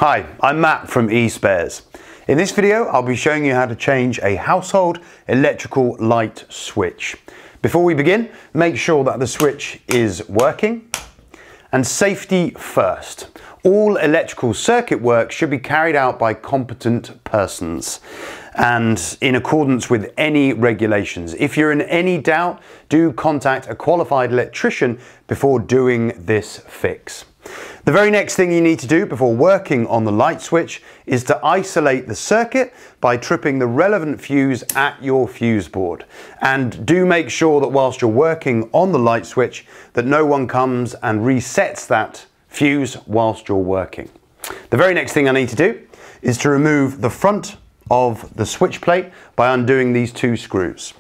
Hi, I'm Matt from eSpares. In this video, I'll be showing you how to change a household electrical light switch. Before we begin, make sure that the switch is working. And safety first. All electrical circuit work should be carried out by competent persons and in accordance with any regulations. If you're in any doubt, do contact a qualified electrician before doing this fix. The very next thing you need to do before working on the light switch is to isolate the circuit by tripping the relevant fuse at your fuse board. And do make sure that whilst you're working on the light switch that no one comes and resets that fuse whilst you're working. The very next thing I need to do is to remove the front of the switch plate by undoing these two screws.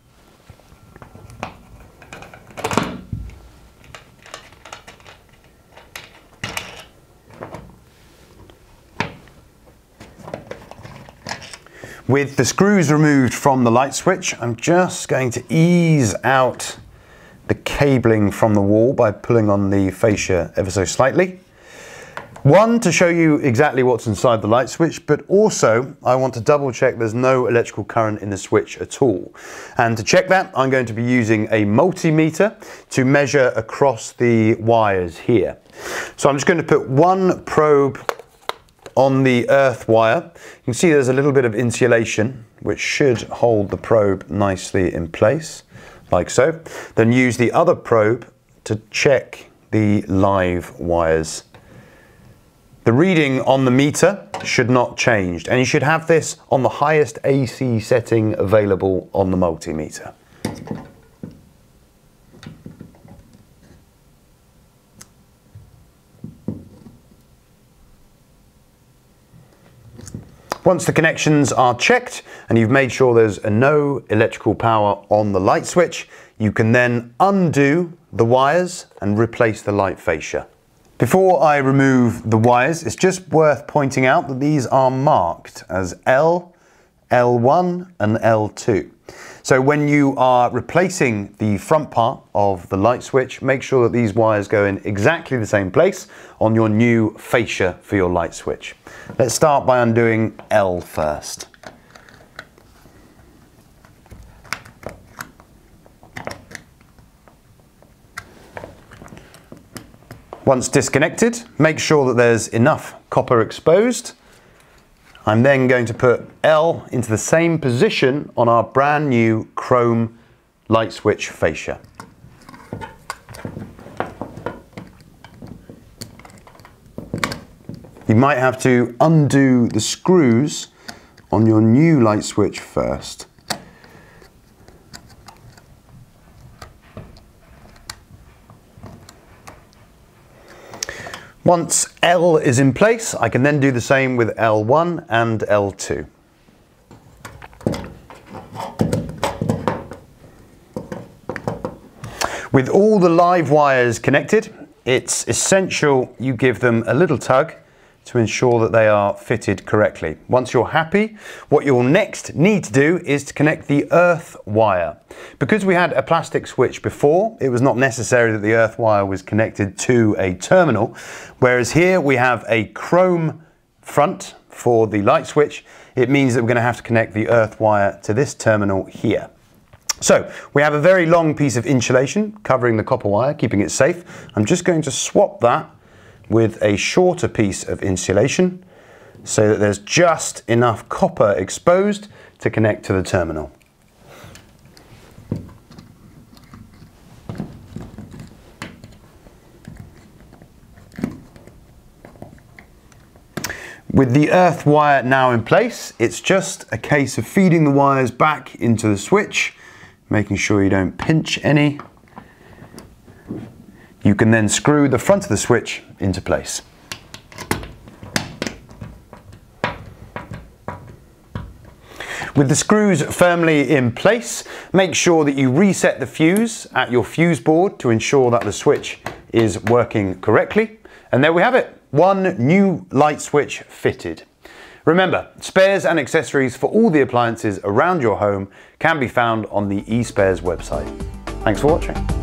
With the screws removed from the light switch, I'm just going to ease out the cabling from the wall by pulling on the fascia ever so slightly. One, to show you exactly what's inside the light switch, but also I want to double check there's no electrical current in the switch at all. And to check that, I'm going to be using a multimeter to measure across the wires here. So I'm just going to put one probe on the earth wire. You can see there's a little bit of insulation which should hold the probe nicely in place, like so. Then use the other probe to check the live wires. The reading on the meter should not change, and you should have this on the highest AC setting available on the multimeter. Once the connections are checked and you've made sure there's no electrical power on the light switch, you can then undo the wires and replace the light fascia. Before I remove the wires, it's just worth pointing out that these are marked as L, L1 and L2. So when you are replacing the front part of the light switch, make sure that these wires go in exactly the same place on your new fascia for your light switch. Let's start by undoing L first. Once disconnected, make sure that there's enough copper exposed. I'm then going to put L into the same position on our brand new chrome light switch fascia. You might have to undo the screws on your new light switch first. Once L is in place, I can then do the same with L1 and L2. With all the live wires connected, it's essential you give them a little tug to ensure that they are fitted correctly. Once you're happy, what you'll next need to do is to connect the earth wire. Because we had a plastic switch before, it was not necessary that the earth wire was connected to a terminal, whereas here we have a chrome front for the light switch. It means that we're going to have to connect the earth wire to this terminal here. So we have a very long piece of insulation covering the copper wire, keeping it safe. I'm just going to swap that with a shorter piece of insulation so that there's just enough copper exposed to connect to the terminal. With the earth wire now in place, it's just a case of feeding the wires back into the switch, making sure you don't pinch any. You can then screw the front of the switch into place. With the screws firmly in place, make sure that you reset the fuse at your fuse board to ensure that the switch is working correctly. And there we have it, one new light switch fitted. Remember, spares and accessories for all the appliances around your home can be found on the eSpares website. Thanks for watching.